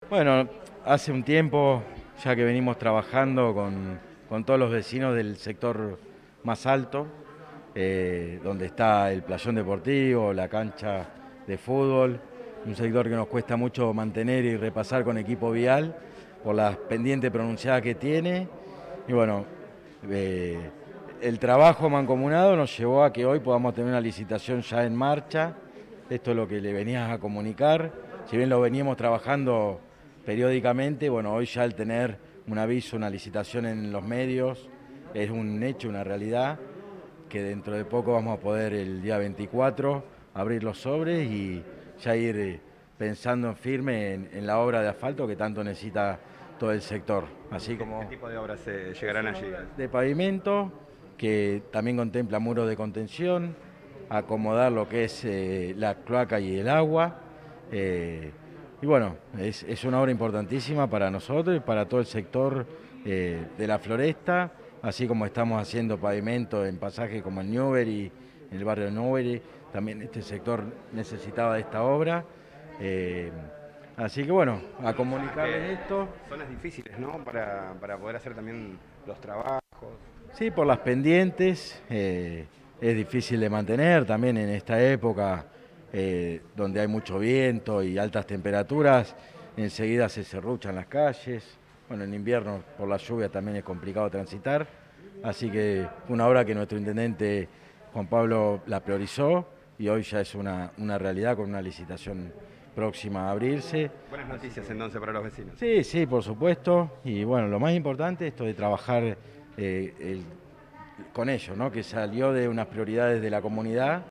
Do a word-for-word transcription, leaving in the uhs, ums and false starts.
Bueno, hace un tiempo ya que venimos trabajando con, con todos los vecinos del sector más alto, eh, donde está el playón deportivo, la cancha de fútbol, un sector que nos cuesta mucho mantener y repasar con equipo vial por las pendientes pronunciadas que tiene. Y bueno, eh, el trabajo mancomunado nos llevó a que hoy podamos tener una licitación ya en marcha. Esto es lo que le venías a comunicar. Si bien lo veníamos trabajando periódicamente, bueno, hoy ya al tener un aviso, una licitación en los medios, es un hecho, una realidad, que dentro de poco vamos a poder el día veinticuatro abrir los sobres y ya ir eh, pensando en firme en, en la obra de asfalto que tanto necesita todo el sector. Así ¿Qué, qué como tipo de obras se llegarán allí? de pavimento, que también contempla muros de contención, acomodar lo que es eh, la cloaca y el agua. eh, y bueno, es, es una obra importantísima para nosotros y para todo el sector eh, de la floresta, así como estamos haciendo pavimento en pasajes como el Newbery, en el barrio Newbery, también este sector necesitaba de esta obra. eh, Así que bueno, a Zonas que, comunicarles esto. zonas difíciles, ¿no? Para, para poder hacer también los trabajos. Sí, por las pendientes, eh, es difícil de mantener también en esta época eh, donde hay mucho viento y altas temperaturas, enseguida se serruchan las calles. Bueno, en invierno por la lluvia también es complicado transitar, así que fue una obra que nuestro intendente Juan Pablo la priorizó y hoy ya es una, una realidad con una licitación próxima a abrirse. Buenas noticias entonces para los vecinos. Sí, sí, por supuesto. Y bueno, lo más importante, esto de trabajar eh, el- con ellos, ¿no? Que salió de unas prioridades de la comunidad